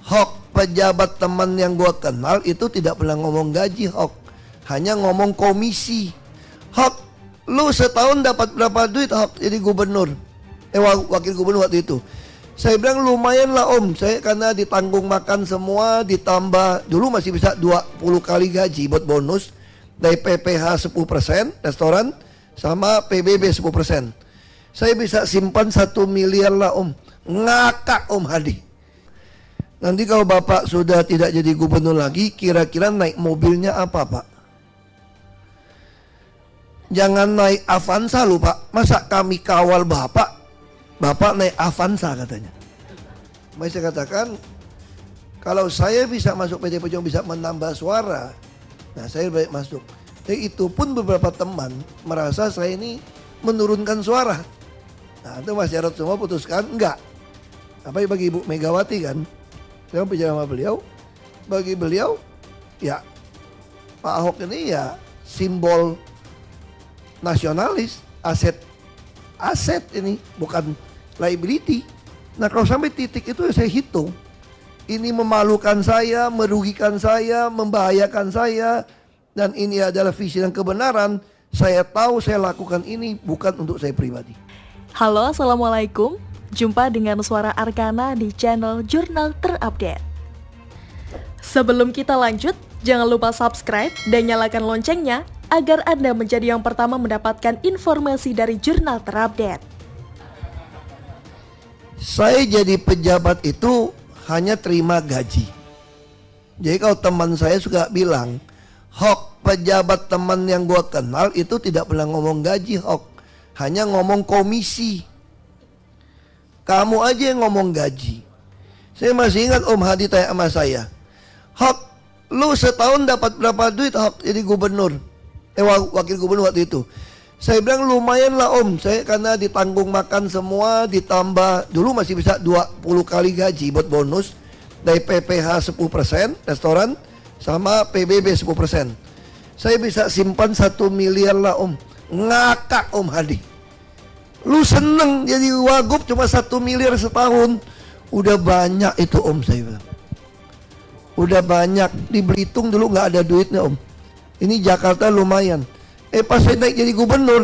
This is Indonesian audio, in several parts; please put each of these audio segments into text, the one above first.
Hok, pejabat teman yang gua kenal itu tidak pernah ngomong gaji, Hok. Hanya ngomong komisi. Hok, lu setahun dapat berapa duit, Hok, jadi gubernur? Wakil gubernur waktu itu. Saya bilang lumayan lah om, saya karena ditanggung makan semua, ditambah dulu masih bisa 20 kali gaji buat bonus. Dari PPH 10%, restoran, sama PBB 10%. Saya bisa simpan 1 miliar lah om. Ngakak om Hadi. Nanti kalau bapak sudah tidak jadi gubernur lagi, kira-kira naik mobilnya apa pak? Jangan naik Avanza lu pak. Masa kami kawal bapak naik Avanza katanya. Makanya saya katakan, kalau saya bisa masuk PD Perjuangan, bisa menambah suara, nah saya baik masuk. Tapi itu pun beberapa teman merasa saya ini menurunkan suara. Nah itu Mas Jarod semua putuskan enggak. Apa bagi Ibu Megawati kan, saya bicara sama beliau, bagi beliau ya Pak Ahok ini ya simbol nasionalis, aset ini bukan liability. Nah kalau sampai titik itu saya hitung, ini memalukan saya, merugikan saya, membahayakan saya, dan ini adalah visi dan kebenaran. Saya tahu saya lakukan ini bukan untuk saya pribadi. Halo, assalamualaikum. Jumpa dengan Suara Arkana di channel Jurnal Terupdate. Sebelum kita lanjut, jangan lupa subscribe dan nyalakan loncengnya agar Anda menjadi yang pertama mendapatkan informasi dari Jurnal Terupdate. Saya jadi pejabat itu hanya terima gaji. Jadi kalau teman saya suka bilang, Hok, pejabat teman yang gua kenal itu tidak pernah ngomong gaji, Hok. Hanya ngomong komisi. Kamu aja yang ngomong gaji. Saya masih ingat Om Hadi tanya sama saya, Hok, lu setahun dapat berapa duit, Hok, jadi gubernur? Wakil gubernur waktu itu. Saya bilang lumayan lah om, saya karena ditanggung makan semua, ditambah dulu masih bisa 20 kali gaji buat bonus. Dari PPH 10%, restoran, sama PBB 10%. Saya bisa simpan 1 miliar lah om. Ngakak om Hadi. Lu seneng jadi wagub cuma 1 miliar setahun. Udah banyak itu om, saya bilang. Udah banyak. Di Belitung dulu gak ada duitnya om. Ini Jakarta lumayan. Pas saya naik jadi gubernur,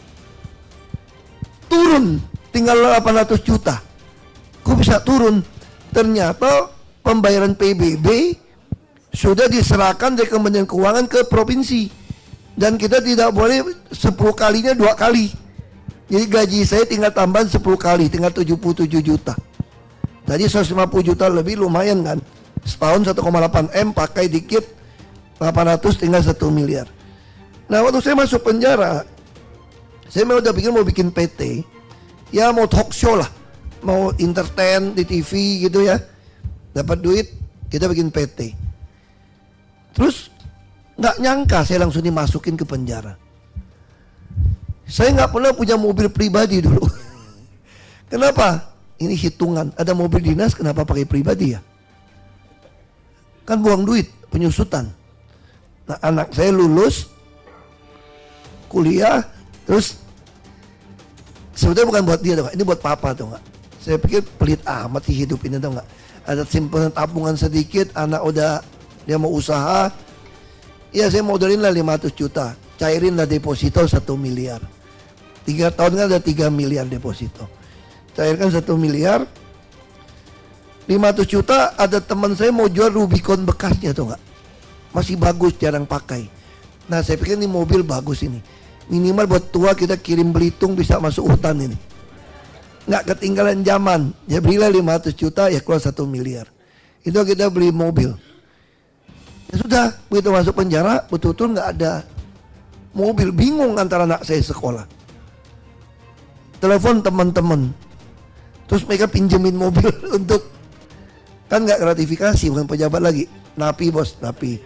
turun tinggal 800 juta. Kok bisa turun? Ternyata pembayaran PBB sudah diserahkan dari Kementerian Keuangan ke provinsi. Dan kita tidak boleh 10 kalinya 2 kali. Jadi gaji saya tinggal tambahan 10 kali, tinggal 77 juta. Tadi 150 juta lebih lumayan kan. Setahun 1,8 M, pakai dikit 800 tinggal 1 miliar. Nah waktu saya masuk penjara, saya udah pikir mau bikin PT, ya mau talk show lah, mau entertain di TV gitu ya, dapat duit kita bikin PT. Terus nggak nyangka saya langsung dimasukin ke penjara. Saya nggak pernah punya mobil pribadi dulu. Kenapa? Ini hitungan, ada mobil dinas kenapa pakai pribadi ya? Kan buang duit, penyusutan. Nah anak saya lulus kuliah, terus sebetulnya bukan buat dia tuh, ini buat papa tuh nggak. Saya pikir pelit amat sih hidup ini tuh nggak. Ada simpanan tabungan sedikit, anak udah dia mau usaha, ya saya modalin lah 500 juta, cairin lah deposito 1 miliar. 3 tahun kan ada 3 miliar deposito, cairkan 1 miliar. 500 juta ada teman saya mau jual Rubicon bekasnya tuh nggak, masih bagus, jarang pakai. Nah saya pikir ini mobil bagus ini, minimal buat tua kita kirim Belitung bisa masuk hutan ini, nggak ketinggalan zaman. Ya belilah 500 juta ya keluar 1 miliar. Itu kita beli mobil. Ya sudah, begitu masuk penjara betul-betul nggak ada mobil, bingung antara anak saya sekolah. Telepon teman-teman, terus mereka pinjemin mobil untuk, kan nggak gratifikasi, bukan pejabat lagi, napi bos, napi.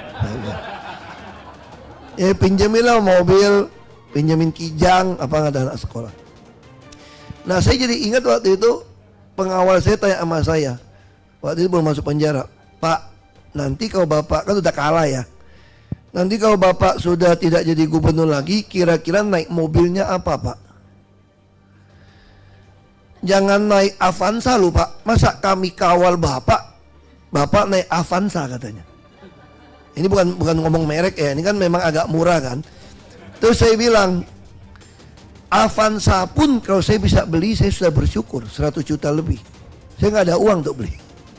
Ya pinjemilah mobil, pinjemin kijang, apa nggak ada anak sekolah. Nah saya jadi ingat waktu itu pengawal saya tanya sama saya, waktu itu belum masuk penjara, Pak, nanti kalau bapak kan udah kalah ya, nanti kalau bapak sudah tidak jadi gubernur lagi, kira-kira naik mobilnya apa pak? Jangan naik Avanza lu pak, masa kami kawal bapak Bapak naik Avanza katanya. Ini bukan ngomong merek ya, ini kan memang agak murah kan. Terus saya bilang, Avanza pun kalau saya bisa beli, saya sudah bersyukur 100 juta lebih. Saya nggak ada uang untuk beli.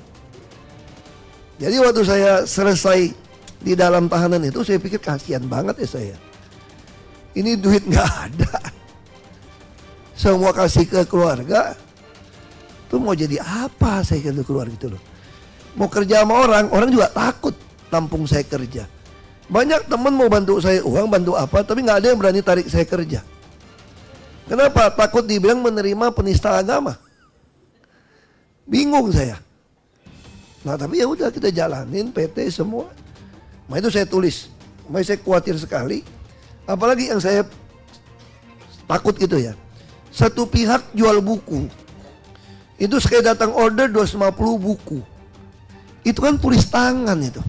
Jadi waktu saya selesai di dalam tahanan itu, saya pikir kasihan banget ya saya. Ini duit nggak ada. Semua kasih ke keluarga. Tuh mau jadi apa saya ke keluar gitu loh. Mau kerja sama orang juga takut tampung saya kerja. Banyak teman mau bantu saya uang, bantu apa, tapi nggak ada yang berani tarik saya kerja. Kenapa? Takut dibilang menerima penista agama. Bingung saya. Nah tapi ya udah kita jalanin PT semua. Nah itu saya tulis. Makanya saya khawatir sekali. Apalagi yang saya takut gitu ya. Satu pihak jual buku. Itu sekali datang order 250 buku. Itu kan tulis tangan itu.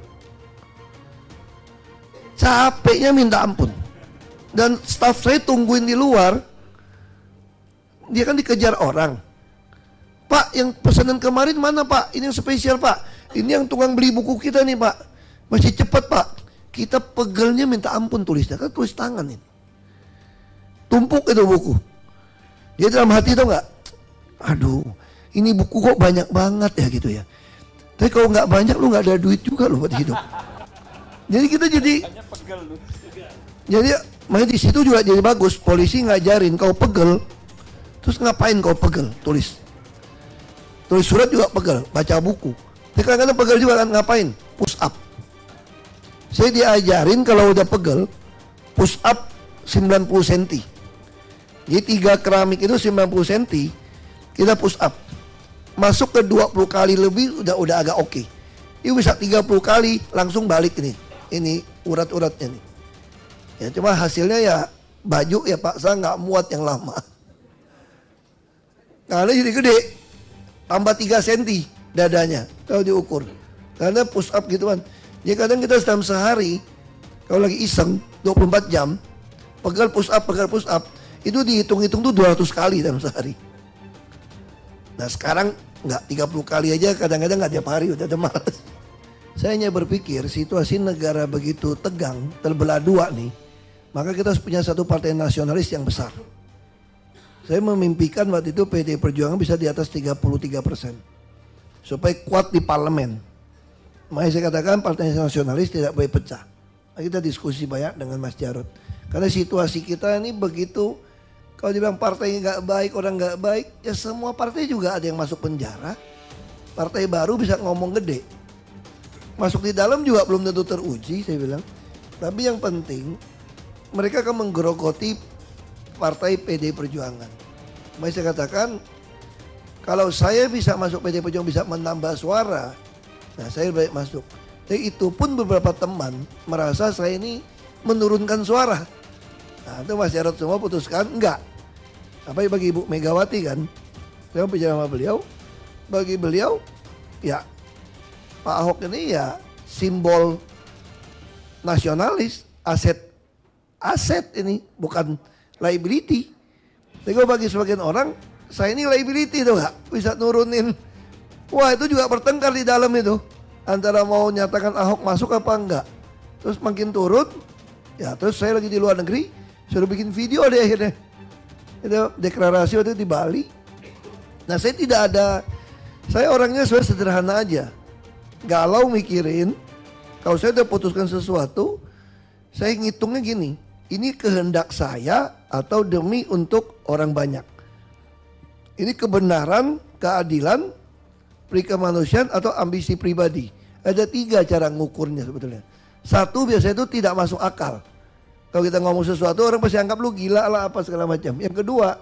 Capeknya minta ampun. Dan staff saya tungguin di luar. Dia kan dikejar orang. Pak, yang pesanan kemarin mana Pak? Ini yang spesial Pak. Ini yang tukang beli buku kita nih Pak. Masih cepat Pak. Kita pegelnya minta ampun tulisnya. Kan tulis tangan ini. Tumpuk itu buku. Dia dalam hati tau gak? Aduh, ini buku kok banyak banget ya gitu ya. Tapi kalau nggak banyak lu nggak ada duit juga lu buat hidup. Jadi kita jadi makanya di situ juga jadi bagus. Polisi ngajarin kau pegel. Terus ngapain kau pegel? Tulis surat juga pegel, baca buku. Tapi kadang-kadang pegel juga kan ngapain? Push up. Saya diajarin kalau udah pegel, push up 90 cm. Jadi 3 keramik itu 90 cm. Kita push up. Masuk ke 20 kali lebih udah agak oke. Ini bisa 30 kali langsung balik ini. Ini urat-uratnya nih. Ya cuma hasilnya ya baju ya paksa nggak muat yang lama. Karena jadi gede. Tambah 3 cm dadanya kalau diukur. Karena push up gitu kan. Jadi kadang kita dalam sehari kalau lagi iseng 24 jam pegel push up itu dihitung-hitung tuh 200 kali dalam sehari. Nah sekarang nggak 30 kali aja, kadang-kadang nggak tiap hari, udah malas. Saya hanya berpikir situasi negara begitu tegang, terbelah dua nih, maka kita harus punya satu partai nasionalis yang besar. Saya memimpikan waktu itu PD Perjuangan bisa di atas 33%. Supaya kuat di parlemen. Makanya saya katakan partai nasionalis tidak boleh pecah. Kita diskusi banyak dengan Mas Jarod. Karena situasi kita ini begitu. Kalau dibilang partai nggak baik, orang nggak baik, ya semua partai juga ada yang masuk penjara. Partai baru bisa ngomong gede. Masuk di dalam juga belum tentu teruji, saya bilang. Tapi yang penting, mereka akan menggerogoti partai PD Perjuangan. Makanya saya katakan, kalau saya bisa masuk PD Perjuangan, bisa menambah suara, nah saya baik masuk. Jadi itu pun beberapa teman merasa saya ini menurunkan suara. Nah itu Mas Jarod semua putuskan, enggak. Apa bagi Ibu Megawati kan, saya bicara sama beliau, bagi beliau ya Pak Ahok ini ya simbol nasionalis, aset ini bukan liability. Tapi kalau bagi sebagian orang, saya ini liability tuh gak bisa nurunin. Wah itu juga bertengkar di dalam itu, antara mau nyatakan Ahok masuk apa enggak. Terus makin turun, ya terus saya lagi di luar negeri, suruh bikin video deh akhirnya. Itu deklarasi waktu itu di Bali. Nah saya tidak ada, saya orangnya sebenarnya sederhana aja. Galau mikirin, kalau saya udah putuskan sesuatu, saya ngitungnya gini, ini kehendak saya atau demi untuk orang banyak. Ini kebenaran, keadilan, perikemanusiaan atau ambisi pribadi. Ada 3 cara ngukurnya sebetulnya. Satu biasanya itu tidak masuk akal. Kalau kita ngomong sesuatu orang pasti anggap lu gila lah apa segala macam. Yang kedua,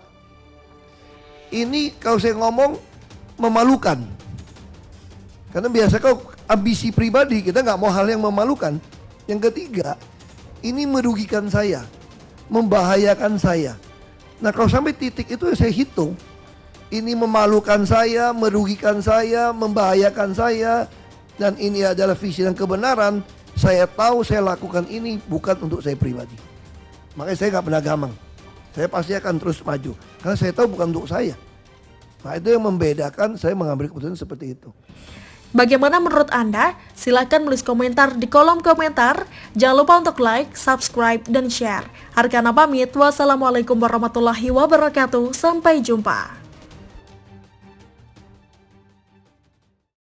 ini kalau saya ngomong memalukan. Karena biasa kalau ambisi pribadi kita nggak mau hal yang memalukan. Yang ketiga, ini merugikan saya, membahayakan saya. Nah kalau sampai titik itu saya hitung, ini memalukan saya, merugikan saya, membahayakan saya, dan ini adalah visi dan kebenaran. Saya tahu saya lakukan ini bukan untuk saya pribadi. Makanya saya nggak pernah gamang. Saya pasti akan terus maju. Karena saya tahu bukan untuk saya. Nah itu yang membedakan saya mengambil keputusan seperti itu. Bagaimana menurut Anda? Silahkan menulis komentar di kolom komentar. Jangan lupa untuk like, subscribe, dan share. Arkana pamit. Wassalamualaikum warahmatullahi wabarakatuh. Sampai jumpa.